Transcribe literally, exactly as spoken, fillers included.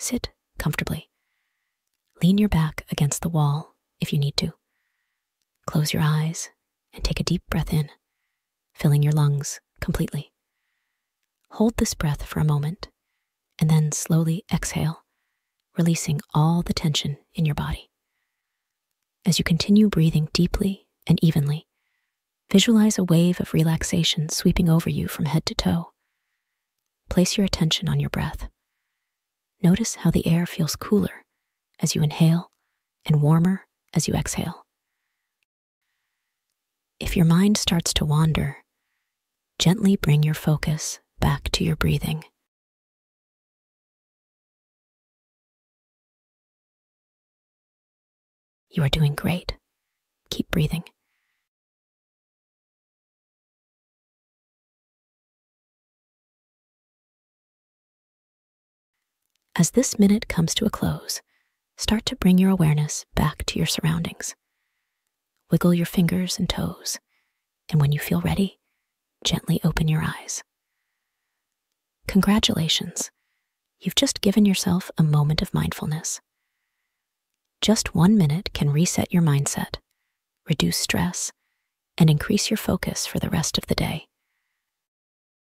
Sit comfortably. Lean your back against the wall if you need to. Close your eyes and take a deep breath in, filling your lungs completely. Hold this breath for a moment and then slowly exhale, releasing all the tension in your body. As you continue breathing deeply and evenly, visualize a wave of relaxation sweeping over you from head to toe. Place your attention on your breath. Notice how the air feels cooler as you inhale and warmer as you exhale. If your mind starts to wander, gently bring your focus back to your breathing. You are doing great. Keep breathing. As this minute comes to a close, start to bring your awareness back to your surroundings. Wiggle your fingers and toes, and when you feel ready, gently open your eyes. Congratulations, you've just given yourself a moment of mindfulness. Just one minute can reset your mindset, reduce stress, and increase your focus for the rest of the day.